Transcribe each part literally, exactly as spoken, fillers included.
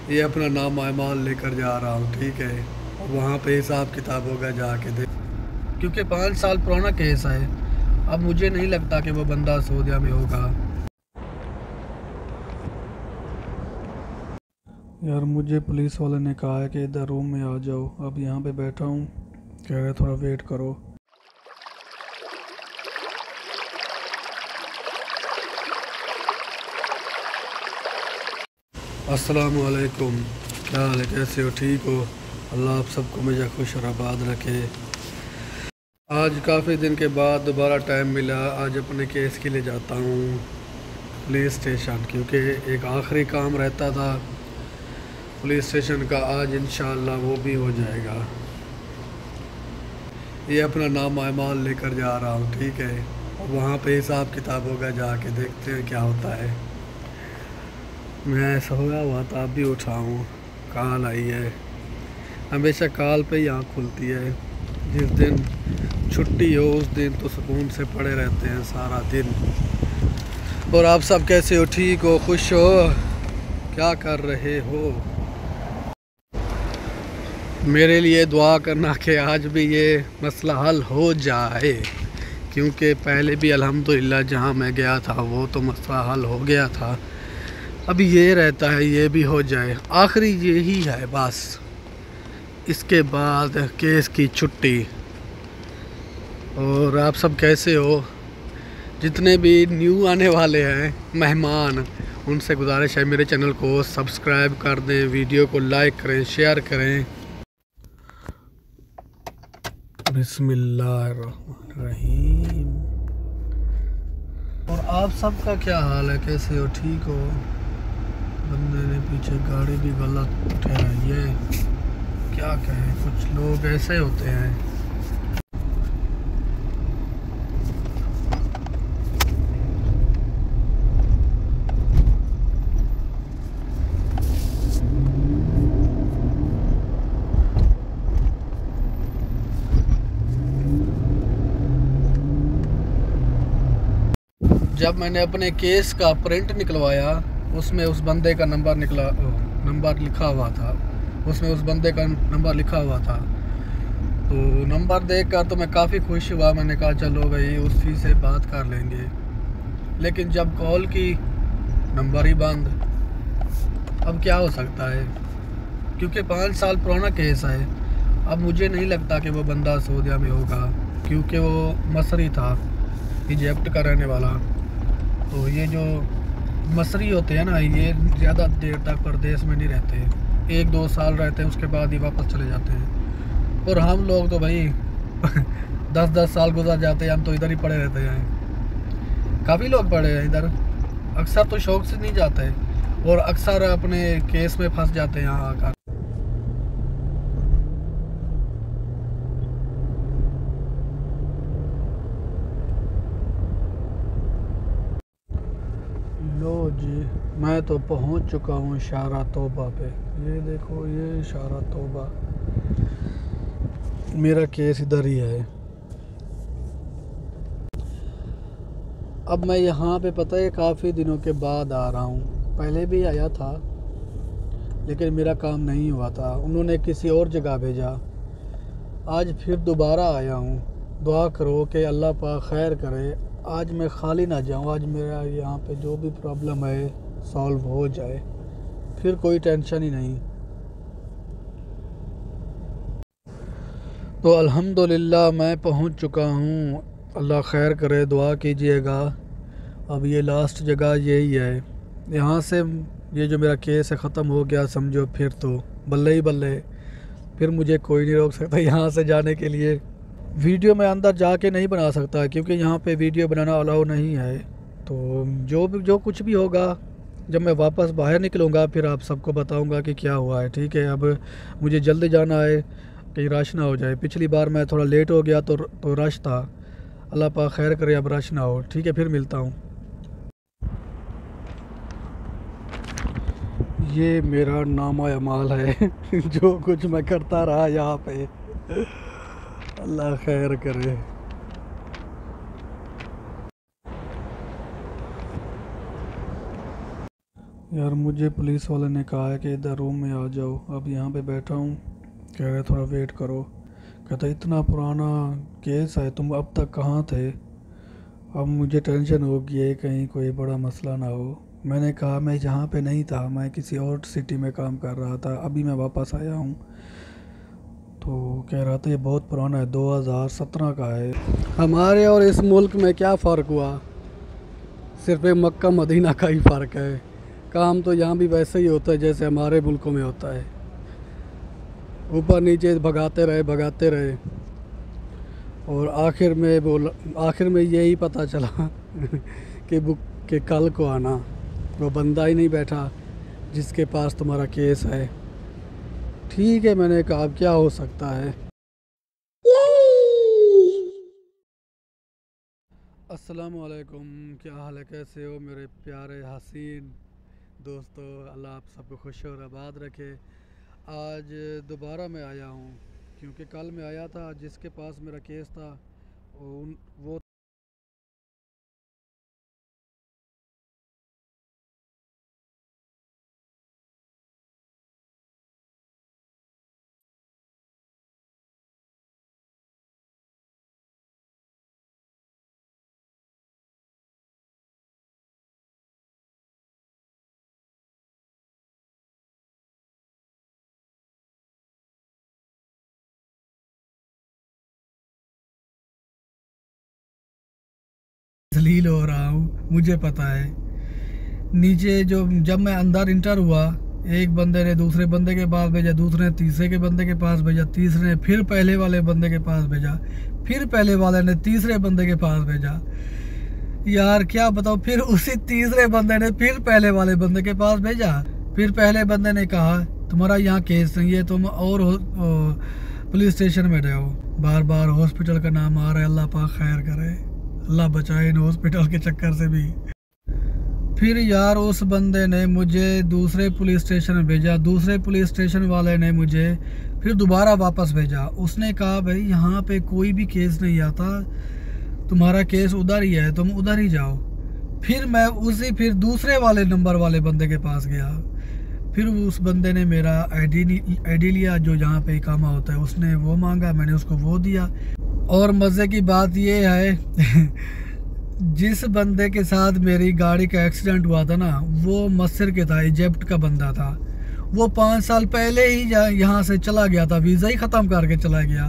ये अपना नाम अमाल लेकर जा रहा हूँ, ठीक है। और वहाँ पे हिसाब किताब होगा जाके देख, क्योंकि पाँच साल पुराना केस है। अब मुझे नहीं लगता कि वो बंदा सऊदीया में होगा। यार मुझे पुलिस वाले ने कहा है कि इधर रूम में आ जाओ। अब यहाँ पे बैठा हूँ, कह रहे थोड़ा वेट करो। अस्सलामु अलैकुम, क्या हाल है, कैसे हो, ठीक हो? अल्लाह आप सबको मुझे खुश और आबाद रखे। आज काफ़ी दिन के बाद दोबारा टाइम मिला, आज अपने केस के लिए जाता हूँ पुलिस स्टेशन, क्योंकि एक आखिरी काम रहता था पुलिस स्टेशन का। आज इंशाअल्लाह वो भी हो जाएगा। ये अपना नाम अमाल लेकर जा रहा हूँ, ठीक है। और वहाँ पे हिसाब किताब होगा, जाके देखते हैं क्या होता है। मैं सोया हुआ था, अभी उठा हूँ, कॉल आई है। हमेशा कॉल पे ही आँख खुलती है। जिस दिन छुट्टी हो उस दिन तो सुकून से पड़े रहते हैं सारा दिन। और आप सब कैसे हो, ठीक हो, खुश हो, क्या कर रहे हो? मेरे लिए दुआ करना कि आज भी ये मसला हल हो जाए, क्योंकि पहले भी अल्हम्दुलिल्लाह जहाँ मैं गया था वो तो मसला हल हो गया था। अभी ये रहता है ये भी हो जाए, आखिरी यही है बस। इसके बाद केस की छुट्टी। और आप सब कैसे हो? जितने भी न्यू आने वाले हैं मेहमान, उनसे गुजारिश है मेरे चैनल को सब्सक्राइब कर दें, वीडियो को लाइक करें, शेयर करें। बिस्मिल्लाहिर्रहमानिर्रहीम। और आप सबका क्या हाल है, कैसे हो, ठीक हो? बंदे ने पीछे गाड़ी भी गलत ठहराई है, क्या कहें, कुछ लोग ऐसे होते हैं। जब मैंने अपने केस का प्रिंट निकलवाया, उसमें उस बंदे का नंबर निकला, नंबर लिखा हुआ था, उसमें उस बंदे का नंबर लिखा हुआ था। तो नंबर देखकर तो मैं काफ़ी खुश हुआ। मैंने कहा चलो भाई उसी से बात कर लेंगे। लेकिन जब कॉल की, नंबर ही बंद। अब क्या हो सकता है, क्योंकि पाँच साल पुराना केस है। अब मुझे नहीं लगता कि वो बंदा सऊदीया में होगा, क्योंकि वो मसरी था, इजिप्ट का रहने वाला। तो ये जो मसरी होते हैं ना, ये ज़्यादा देर तक परदेश में नहीं रहते, एक दो साल रहते हैं, उसके बाद ही वापस चले जाते हैं। और हम लोग तो भाई दस दस साल गुजर जाते हैं, हम तो इधर ही पड़े रहते हैं। काफ़ी लोग पड़े हैं इधर, अक्सर तो शौक से नहीं जाते और अक्सर अपने केस में फंस जाते हैं यहाँ आकर। लो जी, मैं तो पहुंच चुका हूँ इशारा तौबा पे। ये देखो, ये इशारा तौबा, मेरा केस इधर ही है। अब मैं यहाँ पे पता है काफ़ी दिनों के बाद आ रहा हूँ, पहले भी आया था लेकिन मेरा काम नहीं हुआ था, उन्होंने किसी और जगह भेजा। आज फिर दोबारा आया हूँ। दुआ करो कि अल्लाह पाक खैर करे, आज मैं खाली ना जाऊँ, आज मेरा यहाँ पे जो भी प्रॉब्लम है सॉल्व हो जाए, फिर कोई टेंशन ही नहीं। तो अल्हम्दुलिल्लाह मैं पहुँच चुका हूँ, अल्लाह खैर करे, दुआ कीजिएगा। अब ये लास्ट जगह यही है, यहाँ से ये जो मेरा केस है ख़त्म हो गया समझो, फिर तो बल्ले ही बल्ले, फिर मुझे कोई नहीं रोक सकता यहाँ से जाने के लिए। वीडियो मैं अंदर जाके नहीं बना सकता, क्योंकि यहाँ पे वीडियो बनाना अलाउ नहीं है। तो जो भी जो कुछ भी होगा, जब मैं वापस बाहर निकलूँगा फिर आप सबको बताऊँगा कि क्या हुआ है, ठीक है। अब मुझे जल्दी जाना है, कहीं रश ना हो जाए। पिछली बार मैं थोड़ा लेट हो गया तो तो रश था, अल्लाह पाक खैर करे अब रश ना हो, ठीक है। फिर मिलता हूँ। ये मेरा नामा अमाल है जो कुछ मैं करता रहा यहाँ पे, अल्लाह खैर करे। यार मुझे पुलिस वाले ने कहा है कि इधर रूम में आ जाओ। अब यहाँ पे बैठा हूँ, कह रहे थोड़ा वेट करो। कहता इतना पुराना केस है, तुम अब तक कहाँ थे? अब मुझे टेंशन हो गई है कहीं कोई बड़ा मसला ना हो। मैंने कहा मैं यहाँ पे नहीं था, मैं किसी और सिटी में काम कर रहा था, अभी मैं वापस आया हूँ। तो कह रहा था ये बहुत पुराना है, दो हज़ार सत्रह का है। हमारे और इस मुल्क में क्या फ़र्क हुआ? सिर्फ एक मक्का मदीना का ही फ़र्क है। काम तो यहाँ भी वैसे ही होता है जैसे हमारे मुल्कों में होता है, ऊपर नीचे भगाते रहे भगाते रहे और आखिर में बोल आखिर में यही पता चला कि बुक के कल को आना वो बंदा ही नहीं बैठा जिसके पास तुम्हारा केस है। ठीक है, मैंने कहा अब क्या हो सकता है। अस्सलामु अलैकुम, क्या हाल है, कैसे हो मेरे प्यारे हसीन दोस्तों? अल्लाह आप सबको खुश और आबाद रखे। आज दोबारा मैं आया हूँ क्योंकि कल मैं आया था, जिसके पास मेरा केस था उन वो जलील हो रहा हूँ, मुझे पता है। नीचे जो जब मैं अंदर इंटर हुआ, एक बंदे ने दूसरे बंदे के पास भेजा, दूसरे ने तीसरे के बंदे के पास भेजा, तीसरे ने फिर पहले वाले बंदे के पास भेजा, फिर पहले वाले ने तीसरे बंदे के पास भेजा। यार क्या बताओ, फिर उसी तीसरे बंदे ने फिर पहले वाले बंदे के पास भेजा। फिर पहले बंदे ने कहा तुम्हारा यहाँ केस नहीं है, तुम और हो, ओ, पुलिस स्टेशन में रहो। बार बार हॉस्पिटल का नाम आ रहा है, अल्लाह पाक खैर करे, अल्लाह बचाए इन हॉस्पिटल के चक्कर से भी। फिर यार उस बंदे ने मुझे दूसरे पुलिस स्टेशन में भेजा, दूसरे पुलिस स्टेशन वाले ने मुझे फिर दोबारा वापस भेजा। उसने कहा भाई यहाँ पे कोई भी केस नहीं आता, तुम्हारा केस उधर ही है, तुम उधर ही जाओ। फिर मैं उसी फिर दूसरे वाले नंबर वाले बंदे के पास गया। फिर उस बंदे ने मेरा आईडी आईडी लिया, जो यहाँ पे इकामा होता है, उसने वो मांगा, मैंने उसको वो दिया। और मज़े की बात ये है जिस बंदे के साथ मेरी गाड़ी का एक्सीडेंट हुआ था ना, वो मस्र के था, इजिप्ट का बंदा था। वो पाँच साल पहले ही यहाँ से चला गया था, वीज़ा ही ख़त्म करके चला गया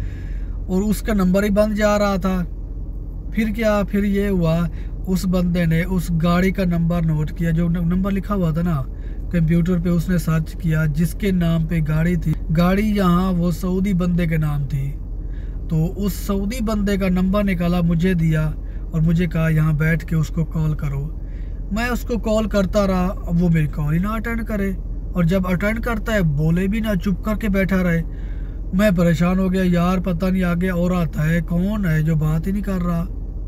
और उसका नंबर ही बंद जा रहा था। फिर क्या, फिर ये हुआ, उस बंदे ने उस गाड़ी का नंबर नोट किया, जो नंबर लिखा हुआ था ना कंप्यूटर पे, उसने सर्च किया जिसके नाम पे गाड़ी थी। गाड़ी यहाँ वो सऊदी बंदे के नाम थी, तो उस सऊदी बंदे का नंबर निकाला, मुझे दिया और मुझे कहा यहाँ बैठ के उसको कॉल करो। मैं उसको कॉल करता रहा, अब वो मेरी कॉल ही ना अटेंड करे, और जब अटेंड करता है बोले भी ना, चुप करके बैठा रहे। मैं परेशान हो गया, यार पता नहीं आगे और आता है कौन है जो बात ही नहीं कर रहा।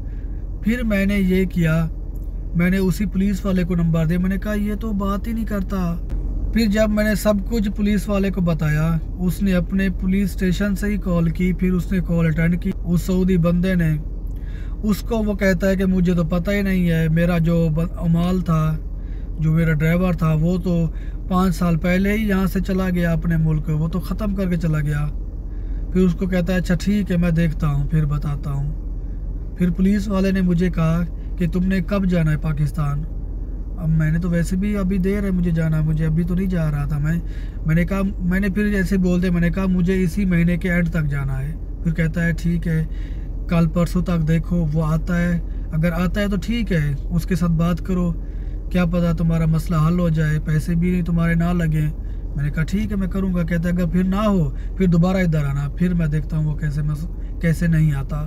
फिर मैंने ये किया, मैंने उसी पुलिस वाले को नंबर दिया, मैंने कहा ये तो बात ही नहीं करता। फिर जब मैंने सब कुछ पुलिस वाले को बताया, उसने अपने पुलिस स्टेशन से ही कॉल की, फिर उसने कॉल अटेंड की उस सऊदी बंदे ने। उसको वो कहता है कि मुझे तो पता ही नहीं है, मेरा जो अमाल था, जो मेरा ड्राइवर था, वो तो पाँच साल पहले ही यहाँ से चला गया अपने मुल्क, वो तो ख़त्म करके चला गया। फिर उसको कहता है अच्छा ठीक है, मैं देखता हूँ, फिर बताता हूँ। फिर पुलिस वाले ने मुझे कहा कि तुमने कब जाना है पाकिस्तान? अब मैंने तो वैसे भी अभी देर है मुझे जाना, मुझे अभी तो नहीं जा रहा था मैं। मैंने कहा मैंने फिर जैसे बोल दे मैंने कहा मुझे इसी महीने के एंड तक जाना है। फिर कहता है ठीक है, कल परसों तक देखो वो आता है, अगर आता है तो ठीक है, उसके साथ बात करो, क्या पता तुम्हारा मसला हल हो जाए, पैसे भी नहीं तुम्हारे ना लगे। मैंने कहा ठीक है मैं करूँगा। कहता है अगर फिर ना हो फिर दोबारा इधर आना, फिर मैं देखता हूँ वो कैसे मस कैसे नहीं आता।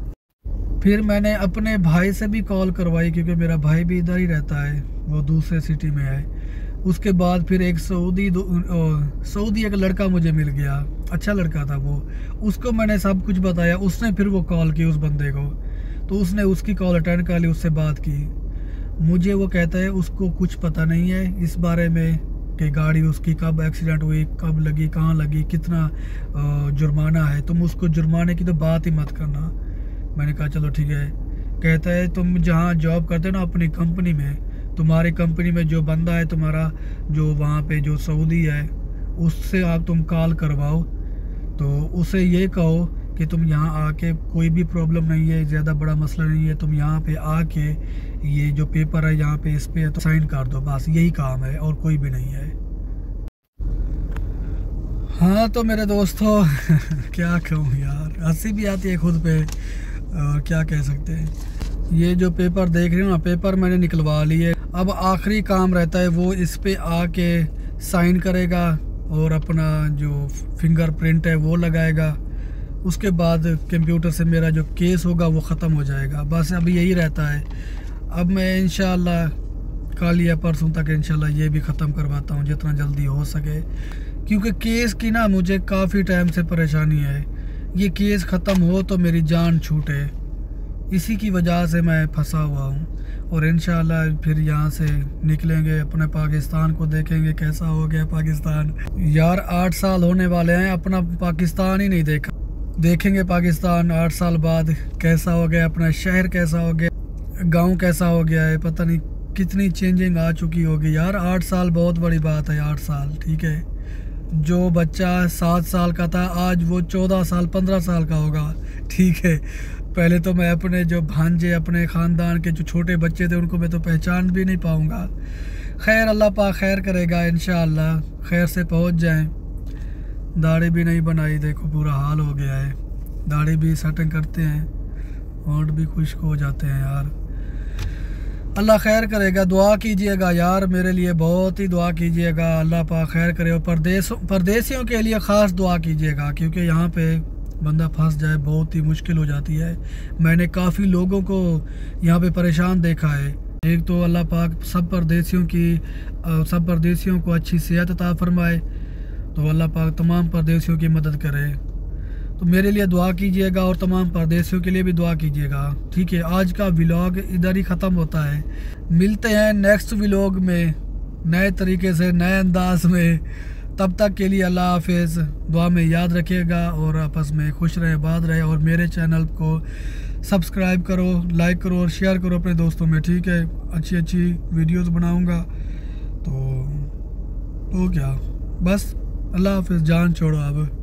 फिर मैंने अपने भाई से भी कॉल करवाई, क्योंकि मेरा भाई भी इधर ही रहता है, वो दूसरे सिटी में है। उसके बाद फिर एक सऊदी सऊदी एक लड़का मुझे मिल गया, अच्छा लड़का था वो, उसको मैंने सब कुछ बताया। उसने फिर वो कॉल की उस बंदे को, तो उसने उसकी कॉल अटेंड कर ली, उससे बात की। मुझे वो कहता है उसको कुछ पता नहीं है इस बारे में कि गाड़ी उसकी कब एक्सीडेंट हुई, कब लगी, कहाँ लगी, कितना जुर्माना है, तुम उसको जुर्माने की तो बात ही मत करना। मैंने कहा चलो ठीक है। कहता है तुम जहाँ जॉब करते हो ना अपनी कंपनी में, तुम्हारी कंपनी में जो बंदा है तुम्हारा, जो वहाँ पे जो सऊदी है, उससे आप तुम कॉल करवाओ, तो उसे ये कहो कि तुम यहाँ आके, कोई भी प्रॉब्लम नहीं है, ज़्यादा बड़ा मसला नहीं है, तुम यहाँ पे आके ये जो पेपर है यहाँ पे इस पे तो साइन कर दो, बस यही काम है और कोई भी नहीं है। हाँ तो मेरे दोस्तों क्या कहूँ यार, हंसी भी आती है खुद पे, और क्या कह सकते हैं। ये जो पेपर देख रहे हो ना, पेपर मैंने निकलवा लिए। अब आखिरी काम रहता है वो इस पे आके साइन करेगा और अपना जो फिंगरप्रिंट है वो लगाएगा। उसके बाद कंप्यूटर से मेरा जो केस होगा वो ख़त्म हो जाएगा। बस अभी यही रहता है। अब मैं इंशाल्लाह कल या परसों तक इंशाल्लाह ये भी ख़त्म करवाता हूँ जितना जल्दी हो सके, क्योंकि केस की ना मुझे काफ़ी टाइम से परेशानी है। ये केस ख़त्म हो तो मेरी जान छूटे, इसी की वजह से मैं फंसा हुआ हूँ। और इंशाल्लाह फिर यहाँ से निकलेंगे, अपने पाकिस्तान को देखेंगे कैसा हो गया पाकिस्तान। यार आठ साल होने वाले हैं, अपना पाकिस्तान ही नहीं देखा। देखेंगे पाकिस्तान आठ साल बाद कैसा हो गया, अपना शहर कैसा हो गया, गांव कैसा हो गया है, पता नहीं कितनी चेंजिंग आ चुकी होगी। यार आठ साल बहुत बड़ी बात है, आठ साल ठीक है। जो बच्चा सात साल का था आज वो चौदह साल पंद्रह साल का होगा, ठीक है। पहले तो मैं अपने जो भांजे, अपने ख़ानदान के जो छोटे बच्चे थे उनको मैं तो पहचान भी नहीं पाऊँगा। खैर अल्लाह पाक खैर करेगा, इंशाअल्लाह खैर से पहुँच जाएं। दाढ़ी भी नहीं बनाई, देखो बुरा हाल हो गया है। दाढ़ी भी सेटिंग करते हैं, होंठ भी खुश्क हो जाते हैं यार। अल्लाह खैर करेगा, दुआ कीजिएगा यार मेरे लिए, बहुत ही दुआ कीजिएगा, अल्लाह पाक खैर करे। और परदेश परदेशियों के लिए ख़ास दुआ कीजिएगा, क्योंकि यहाँ पे बंदा फंस जाए बहुत ही मुश्किल हो जाती है। मैंने काफ़ी लोगों को यहाँ पे परेशान देखा है। एक तो अल्लाह पाक सब परदेशियों की सब परदेशियों को अच्छी सेहत अता फरमाए, तो अल्लाह पाक तमाम परदेशियों की मदद करे। तो मेरे लिए दुआ कीजिएगा और तमाम परदेशियों के लिए भी दुआ कीजिएगा, ठीक है। आज का व्लॉग इधर ही ख़त्म होता है। मिलते हैं नेक्स्ट व्लॉग में नए तरीके से, नए अंदाज में। तब तक के लिए अल्लाह हाफिज़। दुआ में याद रखिएगा और आपस में खुश रहे, आबाद रहे। और मेरे चैनल को सब्सक्राइब करो, लाइक करो और शेयर करो अपने दोस्तों में, ठीक है। अच्छी अच्छी वीडियोस बनाऊंगा, तो तो क्या, बस अल्लाह हाफिज़। जान छोड़ो अब।